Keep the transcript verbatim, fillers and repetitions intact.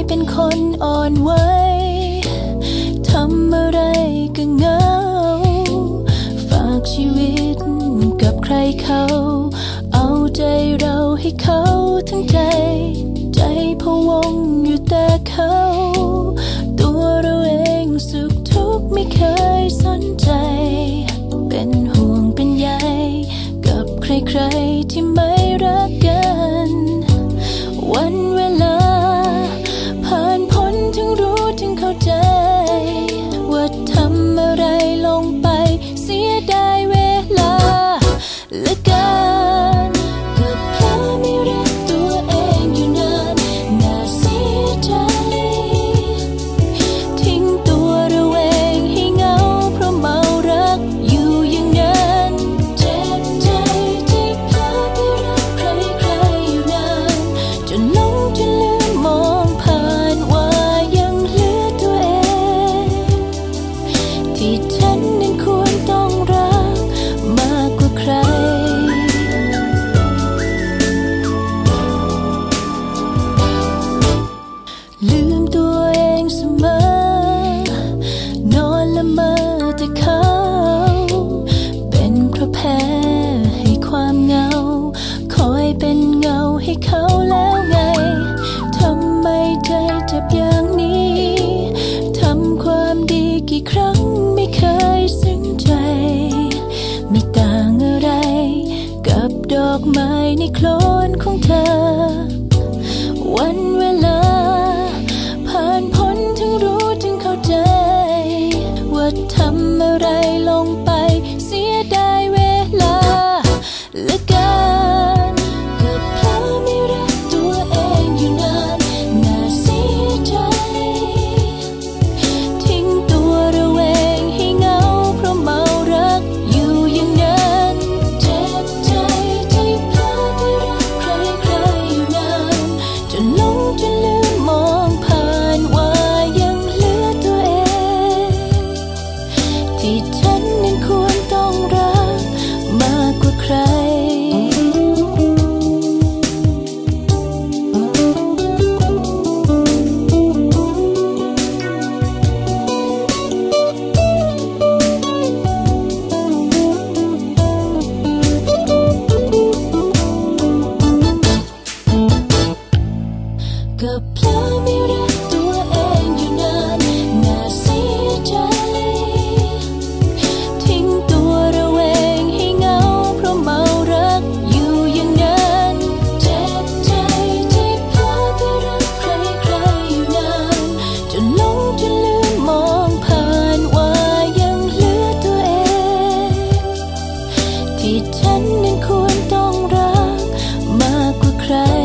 เป็นคนอ่อนไหวทำอะไรก็เหงาฝากชีวิตกับใครเขาเอาใจเราให้เขาทั้งใจใจพะวงอยู่แต่เขาตัวเราเองสุขทุกข์ไม่เคยสนใจเป็นห่วงเป็นใยกับใครๆที่ไม่รักกันวันเวลาผ่านพ้นถึงรู้ถึงเข้าใจว่าทำอะไรลงไปเสียดายเวลาเหลือเกินก็เพราะไม่รักตัวเองอยู่นานน่าเสียใจทิ้งตัวระแวงให้เหงาเพราะเมารักอยู่อย่างนั้นเจ็บใจที่เพราะไม่รักใครๆอยู่นานจนหลงจนลืมมองผ่านว่ายังเหลือตัวเองที่ฉันนั้นควรต้องรักมากกว่าใครลืมตัวเองเสมอนอนละเมอแต่เขาเป็นเพราะแพ้ให้ความเหงาคอยเป็นเงาให้เขาแล้วไงทำไมใจเจ็บอย่างนี้ทำความดีกี่ครั้งไม่เคยซึ้งใจไม่ต่างอะไรกับดอกไม้ในโคลนของเธอวันเวลาผ่านพ้นถึงรู้ถึงเข้าใจว่าทำอะไรลงไปเสียดายเวลาเหลือเกินก็เพราะไม่รักตัวเองอยู่นานน่าเสียใจทิ้งตัวระแวงให้เหงาเพราะเมารักอยู่อย่างนั้นเจ็บใจที่เพราะไม่รักใครๆอยู่นานจนหลงจนลืมมองผ่านว่ายังเหลือตัวเองที่ฉันนั้นควรต้องรักมากกว่าใครก็เพราะไม่รักตัวเองอยู่นานน่าเสียใจทิ้งตัวระแวงให้เหงาเพราะเมารักอยู่อย่างนั้นเจ็บใจที่เพราะไม่รักใครๆอยู่นานจนหลงจนลืมมองผ่านว่ายังเหลือตัวเองที่ฉันนั้นควรต้องรักมากกว่าใคร